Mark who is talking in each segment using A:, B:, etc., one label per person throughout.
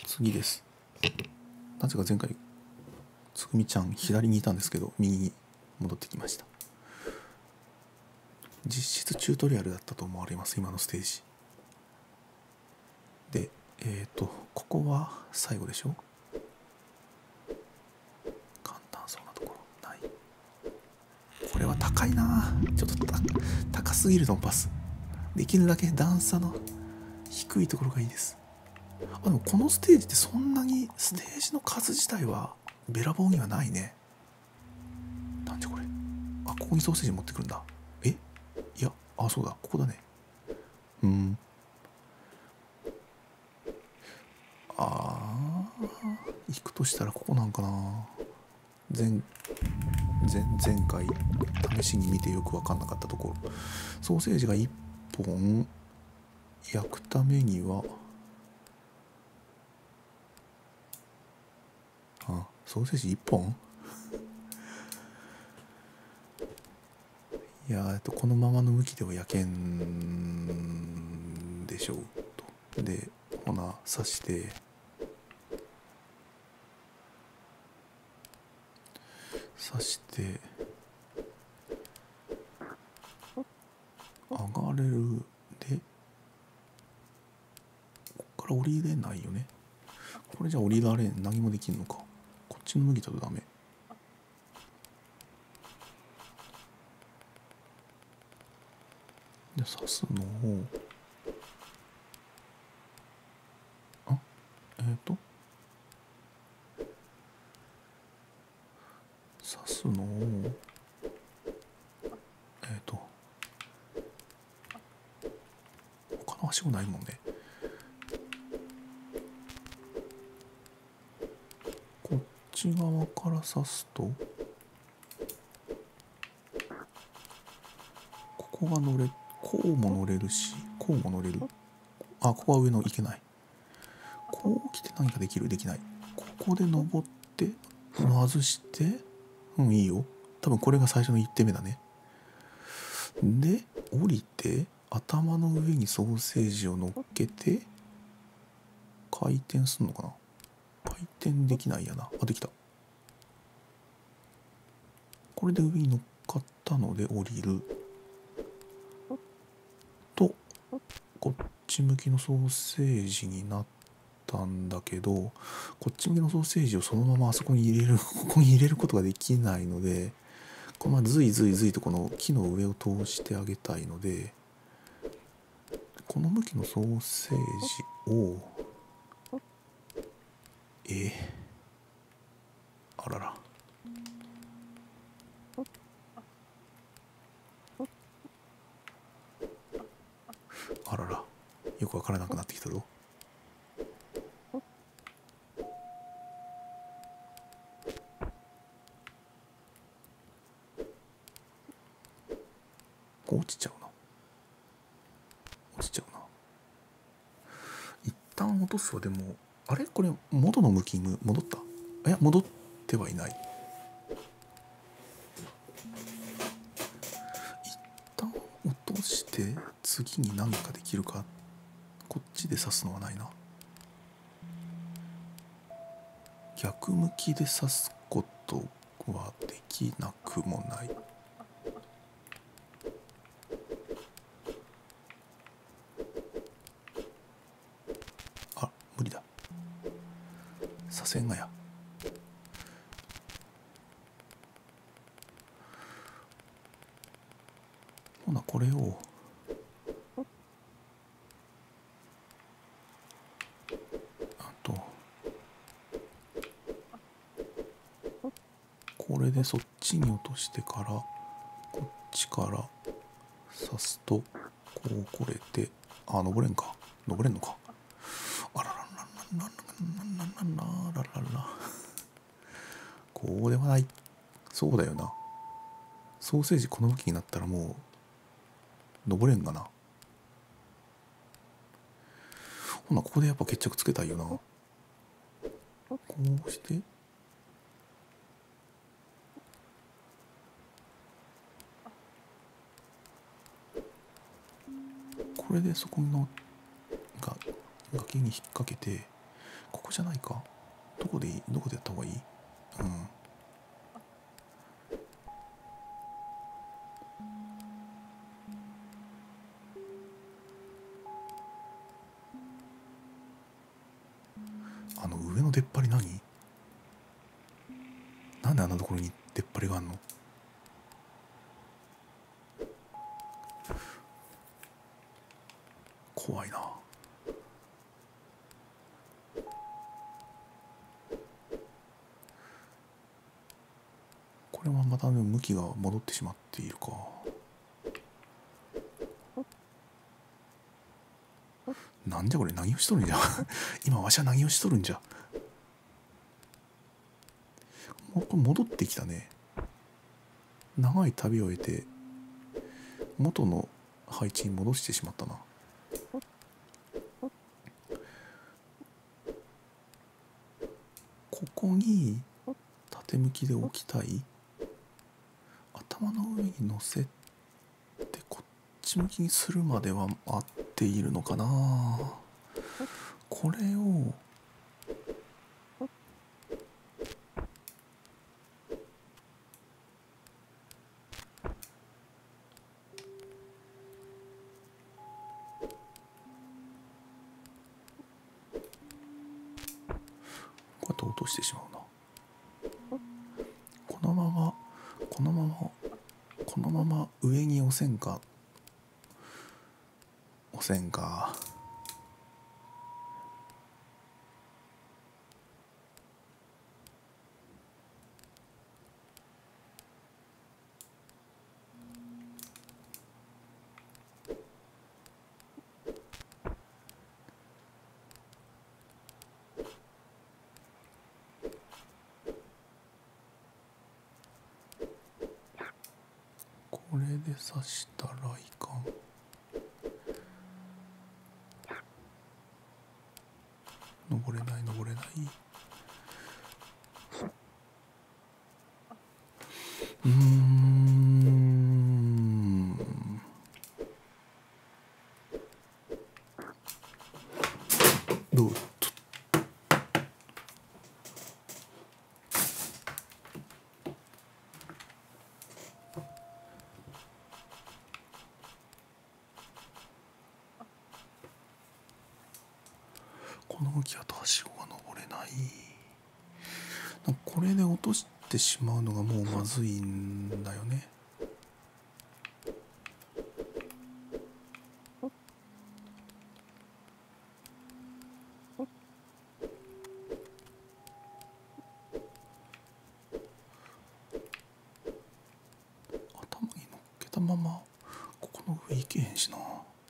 A: 次です。なぜか前回つぐみちゃん左にいたんですけど右に戻ってきました。実質チュートリアルだったと思われます今のステージで。ここは最後でしょ。簡単そうなところない。これは高いな。ちょっと高すぎるのパス。できるだけ段差の低いところがいいです。でもこのステージってそんなにステージの数自体はべらぼうにはないね。なんじゃこれ。ここにソーセージ持ってくるんだ。いや、そうだ、ここだね。行くとしたらここなんかな。前回試しに見てよく分かんなかったところ。ソーセージが1本焼くためにはソーセージ1本いやこのままの向きでは焼けんでしょうと。でほな刺して上がれる。でこっから降りれないよね。これじゃ降りられん。何もできんのか。こっちの向きだとダメ。で刺すのを刺すのを他のはしごないもんね。こっち側から刺すとここが乗れ、こうも乗れるしこうも乗れる。ここは上のいけない。こう来て何かできる？できない。ここで登って外していいよ。多分これが最初の1手目だね。で降りて頭の上にソーセージを乗っけて回転すんのかな。回転できないやな。できた。これで上に乗っかったので降りるとこっち向きのソーセージになったんだけど、こっち向きのソーセージをそのままあそこに入れるここに入れることができないので、このままズイズイズイとこの木の上を通してあげたいので、この向きのソーセージをあららあらら、よくわからなくなってきたぞ。落ちちゃうな。一旦落とすわ。でもこれ元の向きに戻った？いや戻ってはいない。一旦落として次に何かできるか。こっちで刺すのはないな。逆向きで刺すことはできなくもない。無理だ。刺せんがや。ほなこれをこれでそっちに落としてからこっちから刺すとこれて登れんか。登れんのか。あららららららららら。こうではない。そうだよな。ソーセージこの向きになったらもう登れんがな。ほなここでやっぱ決着つけたいよな。こうしてこれでそこの崖に引っ掛けて、 ここじゃないか。どこでいい？どこでやった方がいい？うん。あの上の出っ張り何？なんであんなところに出っ張りがあんの？怖いな。これはまた向きが戻ってしまっているか。なんじゃこれ、何をしとるんじゃ今わしは何をしとるんじゃ。もうこれ戻ってきたね。長い旅を終えて元の配置に戻してしまったな。ここに縦向きで置きたい。頭の上に乗せてこっち向きにするまでは合っているのかな。これをこうやって落としてしまうな。このままこのまま上に押せんか。押せんか。これで刺したらいかん。登れない登れない。どう？この向きだとはしごが登れない。これで落としてしまうのがもうまずいんだよね。頭に乗っけたままここの上行けへんしな。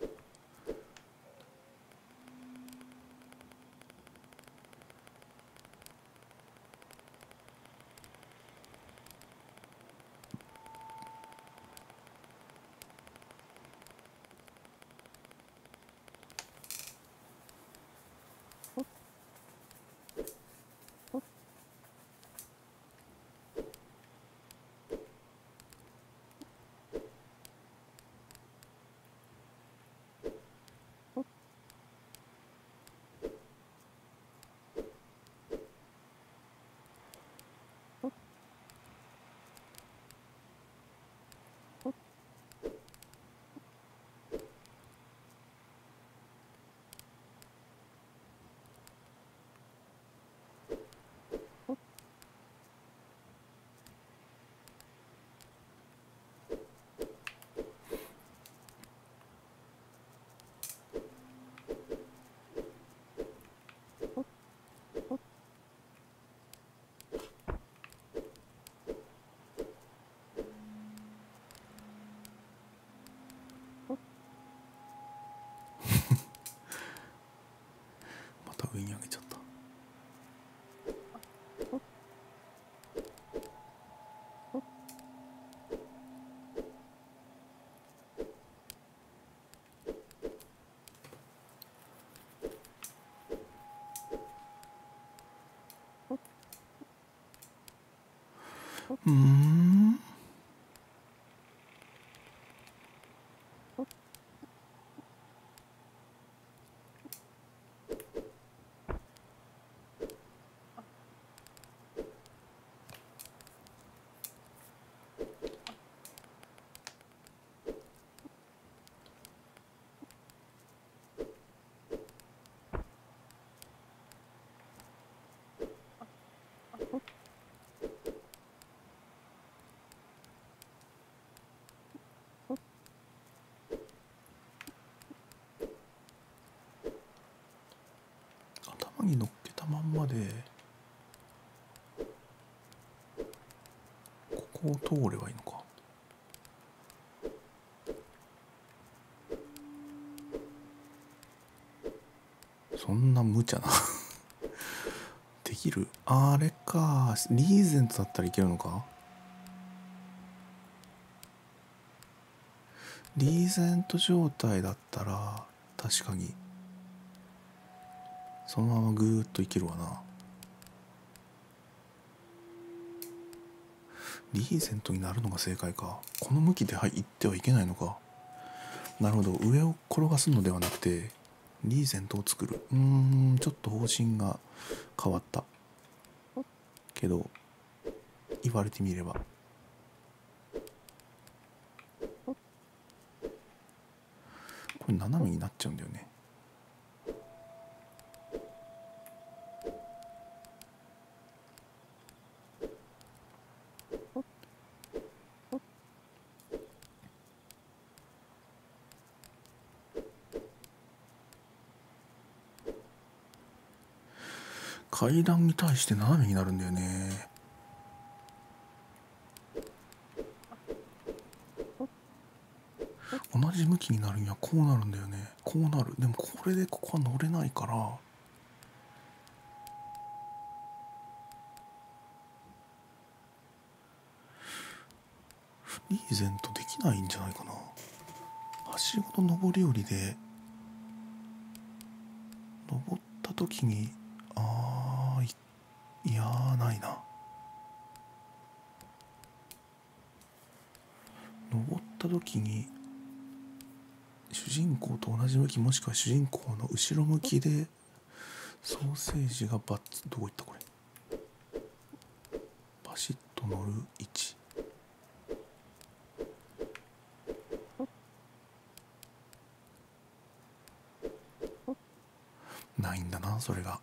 A: また上に上げちゃった。 頭に乗っけたまんまでここを通ればいいのか。そんな無茶なできる？あれか、リーゼントだったらいけるのか。リーゼント状態だったら確かにそのままぐーっといけるわな。リーゼントになるのが正解か。この向きで行ってはいけないのか。なるほど、上を転がすのではなくてリーゼントを作る。ちょっと方針が変わったけど、言われてみればこれ斜めになっちゃうんだよね。階段に対して斜めになるんだよね。同じ向きになるにはこうなるんだよね。こうなる。でもこれでここは乗れないから、リーゼントできないんじゃないかな。はしごの上り下りで登った時にいやーないな。登った時に主人公と同じ向き、もしくは主人公の後ろ向きでソーセージがバッツ、どこ行ったこれ。バシッと乗る位置。ないんだなそれが。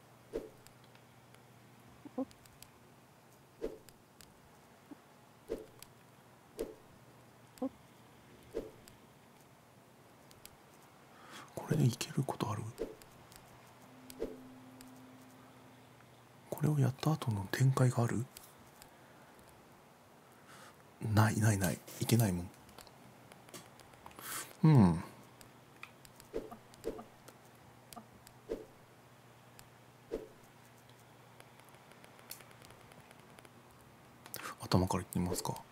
A: これでいけることある？これをやった後の展開がある？ないないない、いけないもん。頭からいってみますか。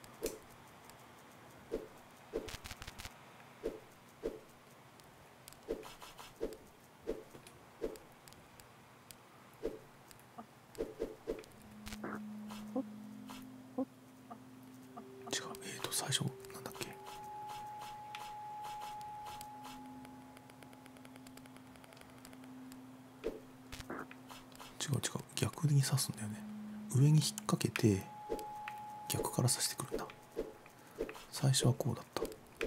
A: 違う、最初なんだっけ。違う、逆に刺すんだよね。上に引っ掛けて逆から刺してくるんだ。最初はこうだった。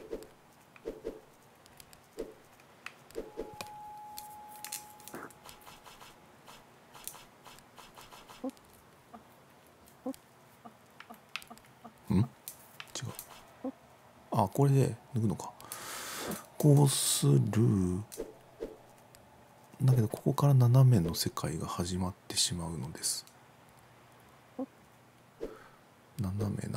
A: 違う。これで抜くのか。こうする。だけどここから斜めの世界が始まってしまうのです。斜め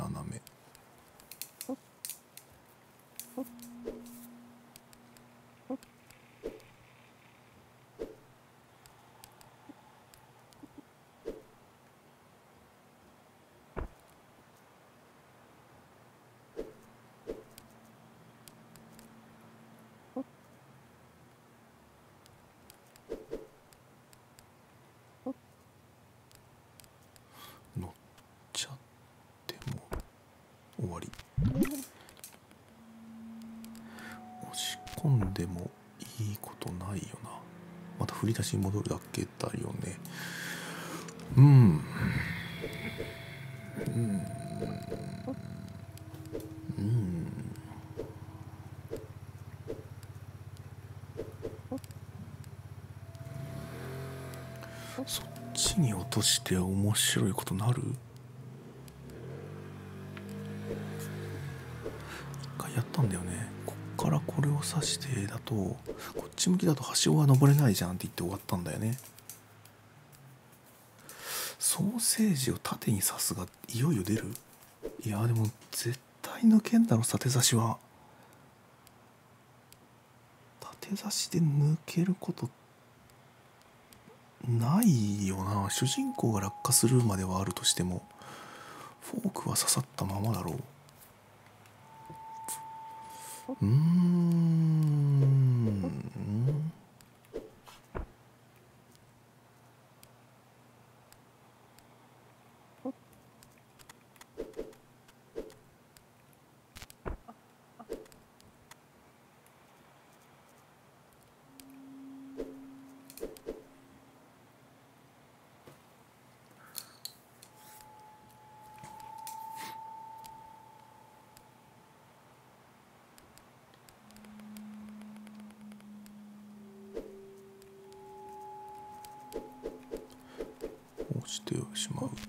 A: 乗っちゃっても終わり。押し込んでもいいことないよな。また振り出しに戻るだけだよね。そっちに落として面白いことなる？一回やったんだよね。こっからこれを刺してだと、こっち向きだとはしごが登れないじゃんって言って終わったんだよね。 ソーセージを縦に刺すがいよいよ出る。いやでも絶対抜けんだろ縦刺しは。縦刺しで抜けることないよな。主人公が落下するまではあるとしてもフォークは刺さったままだろう。落ちてしまう。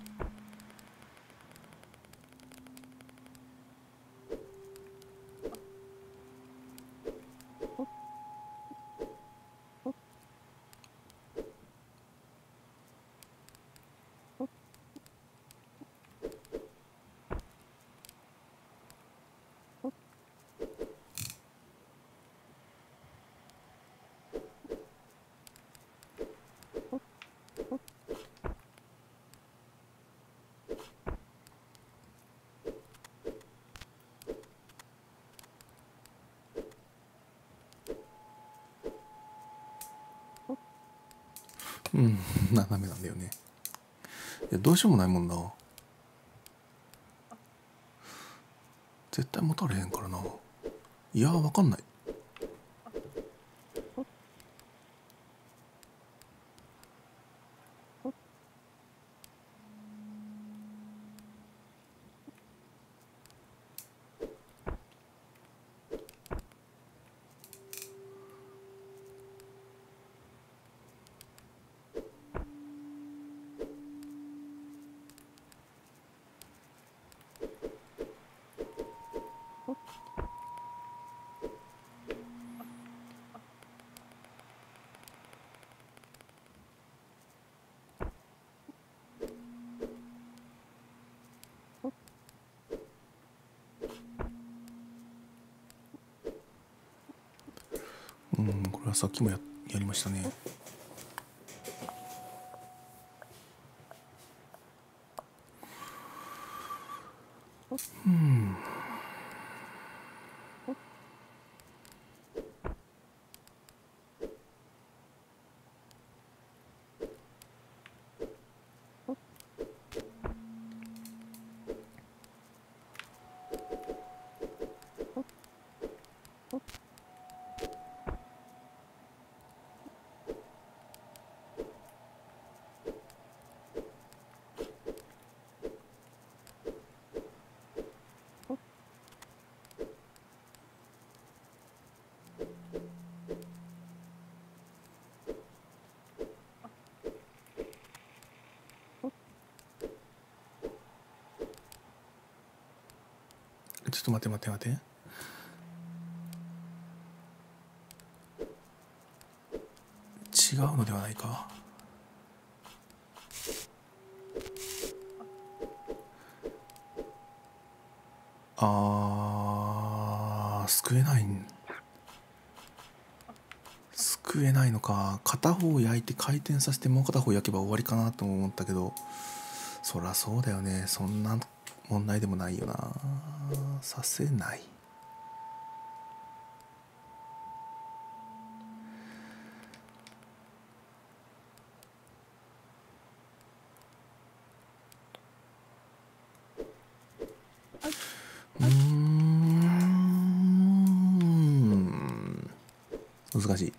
A: 斜めなんだよね。いやどうしようもないもんな。絶対持たれへんからな。いや分かんない。これはさっきもやりましたね。ちょっと待って。違うのではないか。救えないのか。片方焼いて回転させてもう片方焼けば終わりかなと思ったけど、そりゃそうだよね。そんな問題でもないよな。させない。難しい。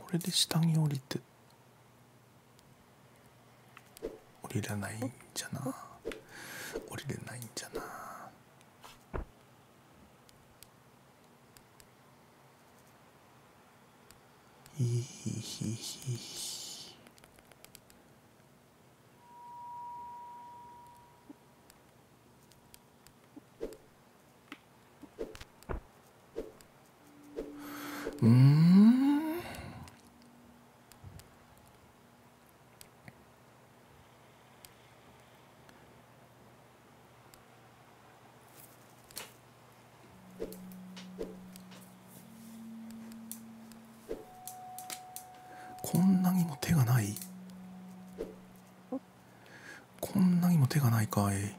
A: れで下に降りて降りれないんじゃな。降りれないんじゃな。いひこんなにも手がない。こんなにも手がないかい。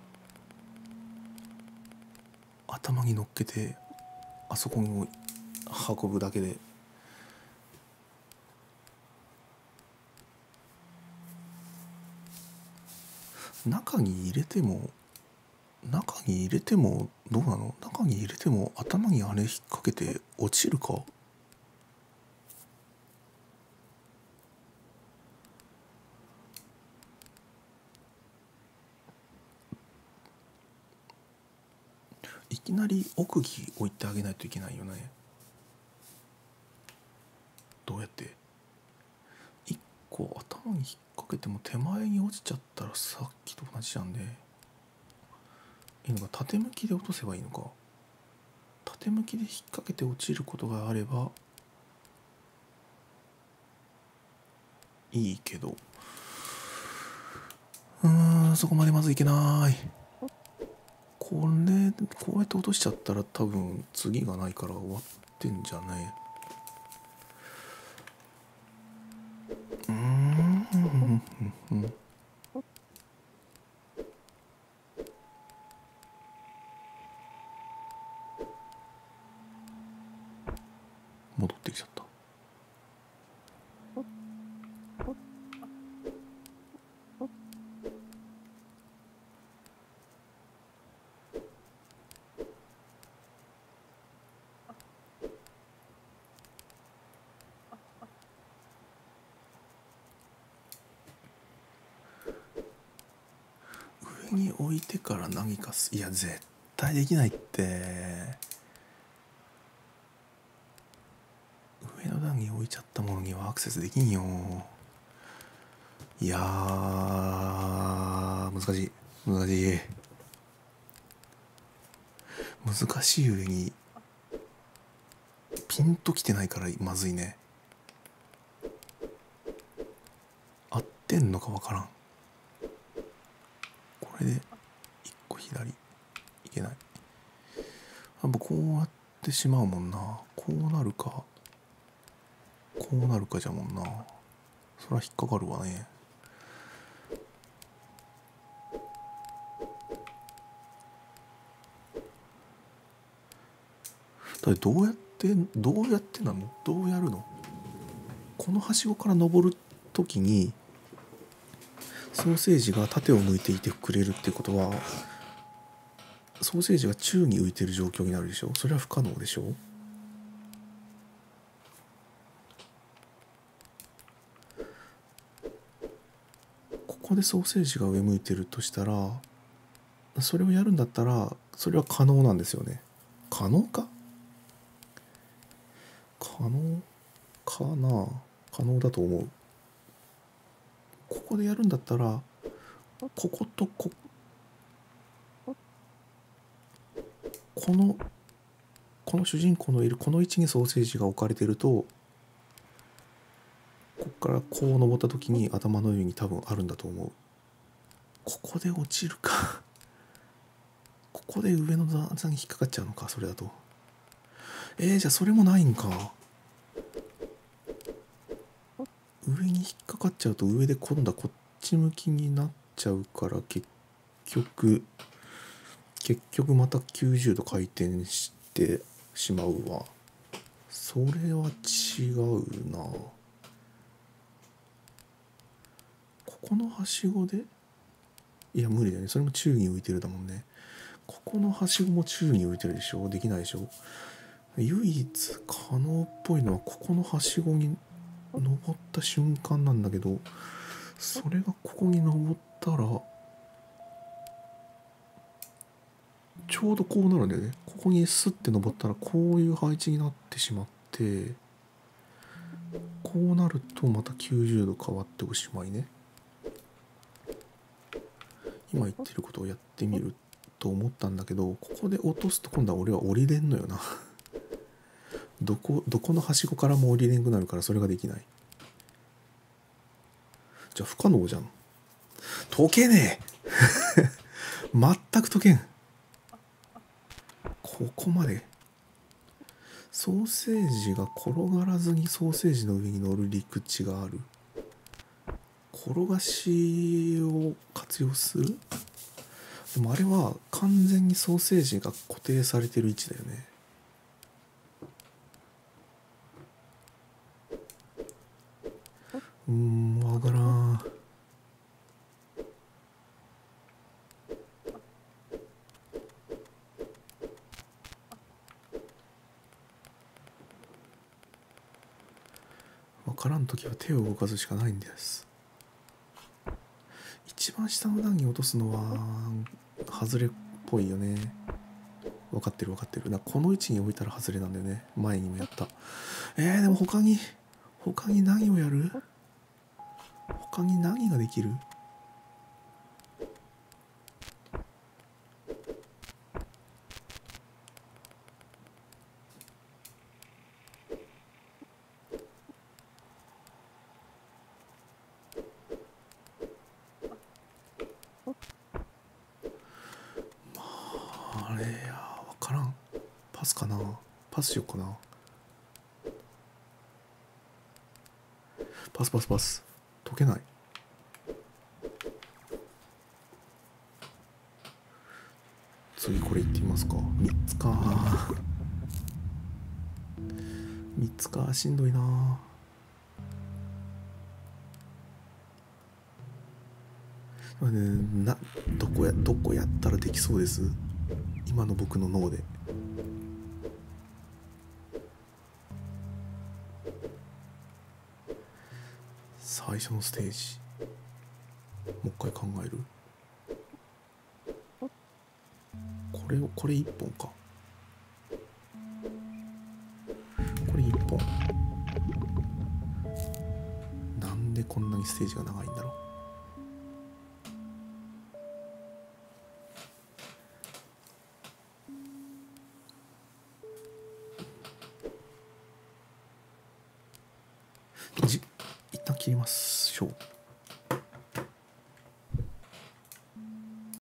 A: 頭に乗っけてあそこに運ぶだけで。中に入れてもどうなの。中に入れても頭にあれ引っ掛けて落ちるか。いきなり奥に置いてあげないといけないよね。どうやって一個頭に引っ掛けても手前に落ちちゃったらさっきと同じじゃんね。いいのか。縦向きで落とせばいいのか。縦向きで引っ掛けて落ちることがあればいいけど、そこまでまずいけない。こうやって落としちゃったら多分次がないから終わってんじゃねえ。戻ってきちゃった。上に置いてから何かいや絶対できないって。上の段に置いちゃったものにはアクセスできんよ。いやー難しい難しい上にピンときてないからまずいね。合ってんのかわからん。これで一個左いけない。やっぱこうやってしまうもんな。こうなるかじゃもんな。そりゃ引っかかるわね。だどうやってなの。どうやるの。このはしごから登るときにソーセージが縦を向いていてくれるってことはソーセージが宙に浮いてる状況になるでしょ。それは不可能でしょ。ここでソーセージが上向いてるとしたらそれをやるんだったらそれは可能なんですよね。可能かな。可能だと思う。ここでやるんだったらこことこの主人公のいるこの位置にソーセージが置かれてるとここからこう登った時に頭の上に多分あるんだと思う。ここで落ちるかここで上の段に引っかかっちゃうのか。それだとじゃあそれもないんか。上に引っかかっちゃうと上で今度はこっち向きになっちゃうから結局また90度回転してしまうわ。それは違うな。ここのはしごでいや無理だよね。それも宙に浮いてるだもんね。ここのはしごも宙に浮いてるでしょ。できないでしょ。唯一可能っぽいのはここのはしごに登った瞬間なんだけど、それがここに登ったらちょうどこうなるんだよね。ここにスッて登ったらこういう配置になってしまって、こうなるとまた90度変わっておしまいね。今言ってることをやってみると思ったんだけど、ここで落とすと今度は俺は降りれんのよな。どこのはしごからも降りれんくなるから、それができない。じゃあ不可能じゃん。解けねえ。全く解けん。ここまでソーセージが転がらずにソーセージの上に乗る陸地がある。転がしを活用する。でもあれは完全にソーセージが固定されてる位置だよね。わからん。わからんときは手を動かすしかないんです。一番下の段に落とすのは外れっぽいよね。分かってる分かってる。この位置に置いたら外れなんだよね。前にもやった。でも他に何をやる？他に何ができる？あれや、分からん。パスかな。パスしよっかな。パスパスパス。解けない。次これいってみますか。3つか。3つか、しんどいな。どこやったらできそうです？今の僕の脳で。最初のステージもう一回考える。これ1本か。これ1本。なんでこんなにステージが長いんだろう。一旦切りましょう。